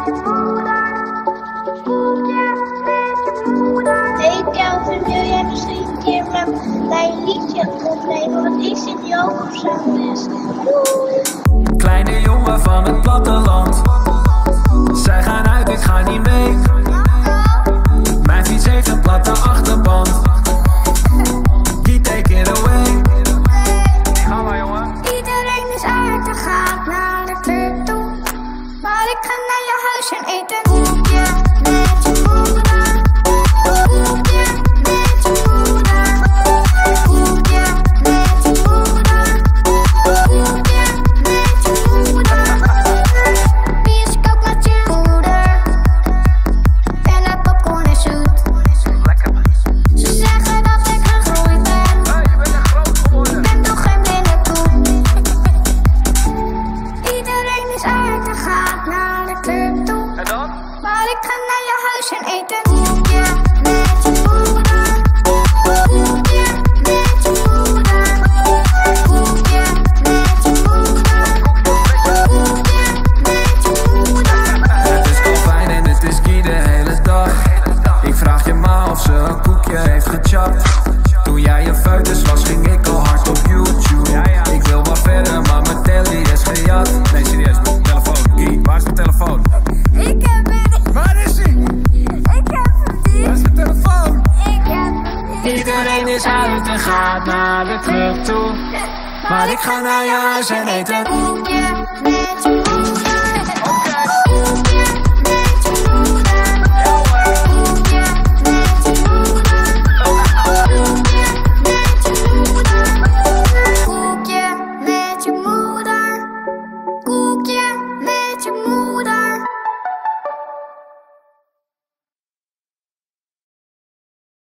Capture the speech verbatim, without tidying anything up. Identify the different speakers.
Speaker 1: Hey Kelvin, wil jij misschien een keer met mij een liedje opnemen? Want ik zit nu ook op zangles. Doei!
Speaker 2: Kleine jongen van het platteland. Zij gaan uit, ik ga niet mee. Mijn fiets heeft een platte achterband. Die take it away. Ga maar jongen.
Speaker 1: Iedereen is uit en gaat naar de club toe. Maar ik ga naar je huis en eten. Koekje met je moeder. Koekje met je moeder. Koekje met je moeder. Koekje met je moeder. Bioscoop met je moeder. En de popcorn is zoet.
Speaker 2: Lekker.
Speaker 1: Ze zeggen dat ik gegroeid ben.
Speaker 2: Hey, je bent een groot geworden.
Speaker 1: Ik ben toch geen blinde koe. Iedereen is uit en gaat naar de club toe.
Speaker 2: En dan?
Speaker 1: Maar ik ga naar je huis en eten. Koekje met je moeder. Koekje met je moeder. Koekje met je moeder. Koekje met je moeder.
Speaker 2: Het is Calvin en het is Guy de hele dag. Ik vraag je ma of ze een koekje heeft gechapt. Toen jij een foetus was, ging ik al hard op YouTube. Ik wil wel verder, maar mijn telly is gejat. Nee, serieus, mijn telefoon. Guy, waar is mijn telefoon?
Speaker 1: Ik heb het.
Speaker 2: Waar is hij?
Speaker 1: Ik heb het niet.
Speaker 2: Waar is mijn telefoon?
Speaker 1: Ik heb het niet.
Speaker 2: Iedereen is uit en gaat naar de club toe. Maar ik ga naar je huis en eten.